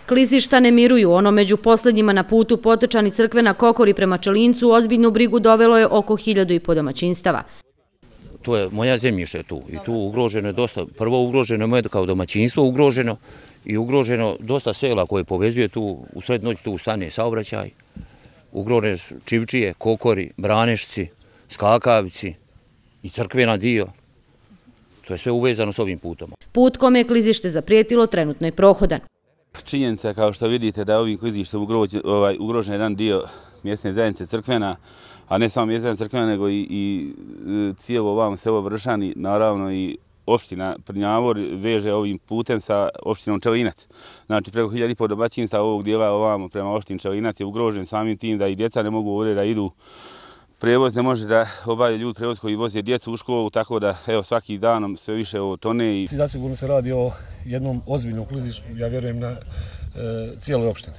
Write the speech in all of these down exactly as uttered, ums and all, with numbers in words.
Klizišta ne miruju, ono među posljednjima na putu Potočani Crkvena Kokori prema Čelincu ozbiljnu brigu dovelo je oko hiljadu i po domaćinstava. To je moja zemljište tu i tu ugroženo je dosta, prvo ugroženo je moje kao domaćinstvo ugroženo i ugroženo dosta sela koje povezuje tu, u sred noći tu stane saobraćaj, ugrožene su Čivčije, Kokori, Branešci, Skakavici i Crkvena dio. To je sve uvezano s ovim putom. Put kome je klizište zaprijetilo trenutno je prohodan. Činjenica je kao što vidite da je ovim klizištem ugrožen jedan dio mjesne zajednice Crkvena, a ne samo mjesna Crkvena, nego i, i cijelo ovamo selo Vršani, naravno i opština Prnjavor veže ovim putem sa opštinom Čelinac. Znači preko hiljadu i po domaćinstva ovog dijela ovamo prema opštini Čelinac je ugrožen samim tim da i djeca ne mogu ovdje da idu. Prevoz ne može da obavlja ljudi prevoz koji voze djecu u školu, tako da evo svaki danom sve više ovo tone. Zasigurno se radi o jednom ozbiljnom klizištu, ja vjerujem na e, cijeloj opštini.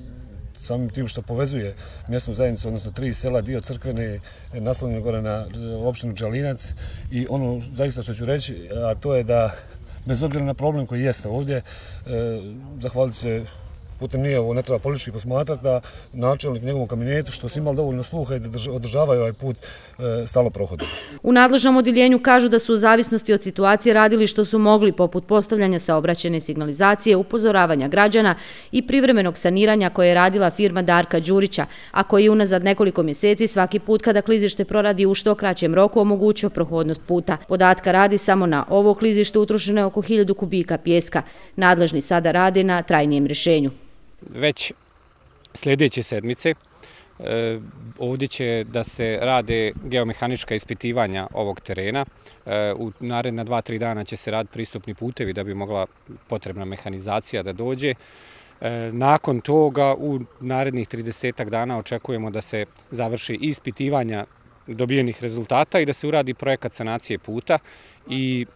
Samim tim što povezuje mjesnu zajednicu, odnosno tri sela, dio Crkvene, naslonjeno gore na opštinu Čelinac. I ono zaista što ću reći, a to je da bez obzira na problem koji jeste ovdje, e, zahvaliti se putem nije ovo, ne treba politički posmatrati, da načelnik njegovom kabinetu što su imali dovoljno sluha i da održavaju ovaj put e, stalno prohodom. U nadležnom odjeljenju kažu da su u zavisnosti od situacije radili što su mogli, poput postavljanja saobraćajne signalizacije, upozoravanja građana i privremenog saniranja koje je radila firma Darka Đurića, a koji je unazad nekoliko mjeseci svaki put kada klizište proradi u što kraćem roku omogućio prohodnost puta. Podatka radi samo na ovo klizište utrošeno je oko hiljadu kubika pijeska. Nadležni sada rade na trajnijem rješenju. Već sljedeće sedmice e, ovdje će da se rade geomehanička ispitivanja ovog terena. E, u naredna dva, tri dana će se raditi pristupni putevi da bi mogla potrebna mehanizacija da dođe. E, nakon toga u narednih tridesetak dana očekujemo da se završi ispitivanja dobijenih rezultata i da se uradi projekat sanacije puta i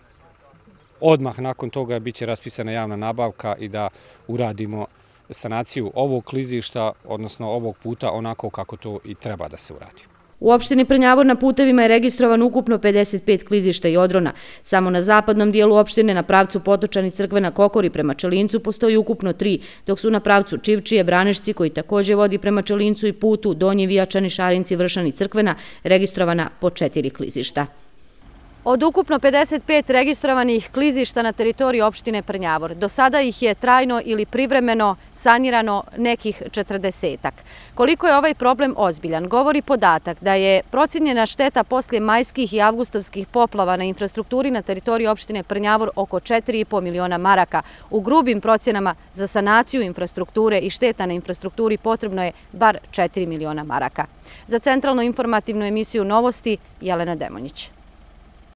odmah nakon toga biće raspisana javna nabavka i da uradimo sanaciju ovog klizišta, odnosno ovog puta, onako kako to i treba da se uradi. U opštini Prnjavor na putevima je registrovan ukupno pedeset pet klizišta i odrona. Samo na zapadnom dijelu opštine na pravcu Potočani Crkvena Kokori prema Čelincu postoji ukupno tri, dok su na pravcu Čivčije, Branešci, koji također vodi prema Čelincu i putu Donji Vijačani, Šarinci, Vršani, Crkvena, registrovana po četiri klizišta. Od ukupno pedeset pet registrovanih klizišta na teritoriji opštine Prnjavor, do sada ih je trajno ili privremeno sanirano nekih četrdesetak. Koliko je ovaj problem ozbiljan, govori podatak da je procijenjena šteta poslije majskih i avgustovskih poplava na infrastrukturi na teritoriji opštine Prnjavor oko četiri i po miliona maraka. U grubim procjenama za sanaciju infrastrukture i šteta na infrastrukturi potrebno je bar četiri miliona maraka. Za centralnu informativnu emisiju Novosti, Jelena Demonjić.